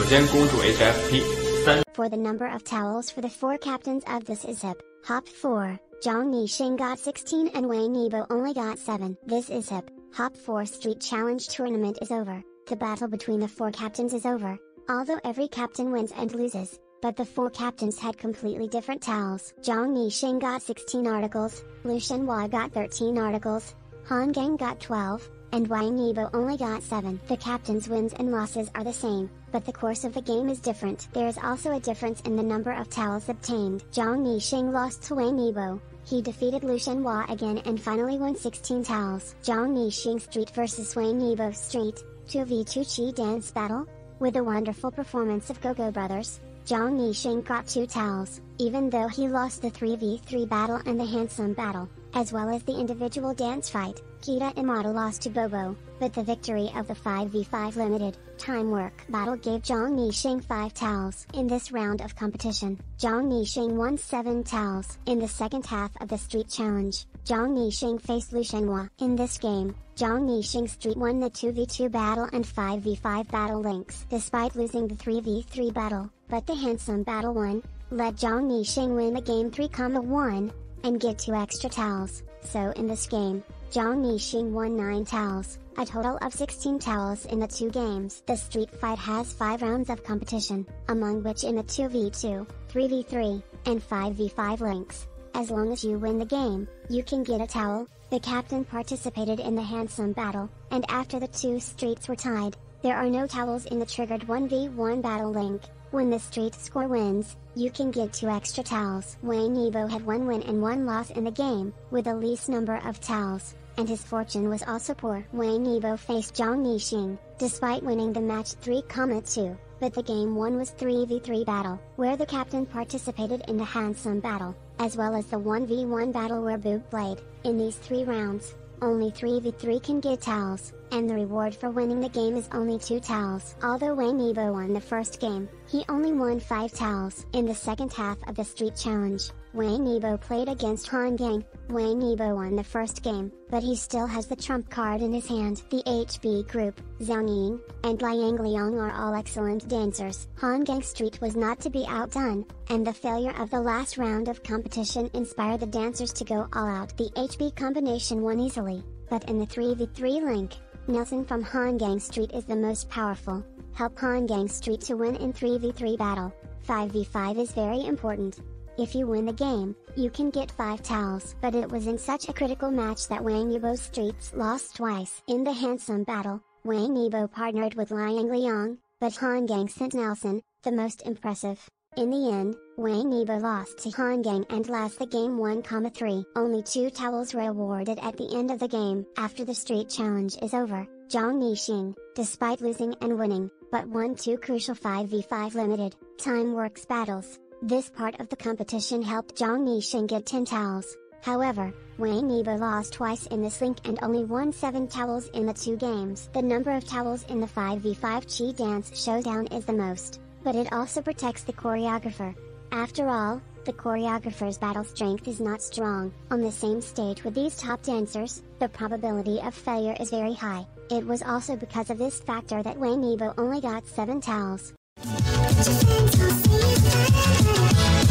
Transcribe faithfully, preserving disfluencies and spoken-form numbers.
间公主 H F P 三。 For the number of towels for the four captains of this is hip, hop four, Zhang Nixing got sixteen and Wang Yibo only got seven. This is hip, hop four street challenge tournament is over. The battle between the four captains is over. Although every captain wins and loses, but the four captains had completely different towels. Zhang Nixing got sixteen articles, Liu Shenhua got thirteen articles, Han Gang got twelve, and Wang Yibo only got seven. The captains' wins and losses are the same, but the course of the game is different. There is also a difference in the number of towels obtained. Zhang Nixing lost to Wang Yibo. He defeated Liu Shenhua again and finally won sixteen towels. Zhang Nixing Street versus Wang Yibo Street, two v two Chi dance battle. With the wonderful performance of Gogo Brothers, Zhang Nixing got two towels, even though he lost the three v three battle and the handsome battle, as well as the individual dance fight. Kita Imada lost to Bobo, but the victory of the five v five limited time work battle gave Zhang Nixing five towels. In this round of competition, Zhang Nixing won seven towels. In the second half of the street challenge, Zhang Nixing faced Liu Shenhua. In this game, Zhang Nixing Street won the two v two battle and five v five battle links despite losing the three v three battle, but the handsome battle won, let Zhang Nixing win the game three to one, and get two extra towels. So in this game, Zhang Nixing won nine towels, a total of sixteen towels in the two games. The street fight has five rounds of competition, among which in the two v two, three v three, and five v five links. As long as you win the game, you can get a towel. The captain participated in the handsome battle, and after the two streets were tied, there are no towels in the triggered one v one battle link. When the street score wins, you can get two extra towels. Wang Yibo had one win and one loss in the game, with the least number of towels, and his fortune was also poor. Wang Yibo faced Zhang Nixing, despite winning the match three to two, but the game one was three v three battle, where the captain participated in the handsome battle, as well as the one v one battle where Boog played. In these three rounds, only three v three can get towels, and the reward for winning the game is only two towels. Although Wang Yibo won the first game, he only won five towels. In the second half of the street challenge, Wang Yibo played against Han Gang. Wang Yibo won the first game, but he still has the trump card in his hand. The H B group, Zhang Ying, and Liang Liang are all excellent dancers. Han Gang Street was not to be outdone, and the failure of the last round of competition inspired the dancers to go all out. The H B combination won easily, but in the three v three link, Nelson from Han Gang Street is the most powerful. Help Han Gang Street to win in three v three battle. five v five is very important. If you win the game, you can get five towels. But it was in such a critical match that Wang Yibo Streets lost twice. In the handsome battle, Wang Yibo partnered with Liang Liang, but Han Gang sent Nelson, the most impressive. In the end, Wang Yibo lost to Han Gang and lost the game one to three. Only two towels were awarded at the end of the game. After the street challenge is over, Zhang Nixing, despite losing and winning, but won two crucial five v five limited time works battles. This part of the competition helped Zhang Nixing get ten towels. However, Wang Yibo lost twice in this link and only won seven towels in the two games. The number of towels in the five v five Chi dance showdown is the most, but it also protects the choreographer. After all, the choreographer's battle strength is not strong. On the same stage with these top dancers, the probability of failure is very high. It was also because of this factor that Wang Yibo only got seven towels.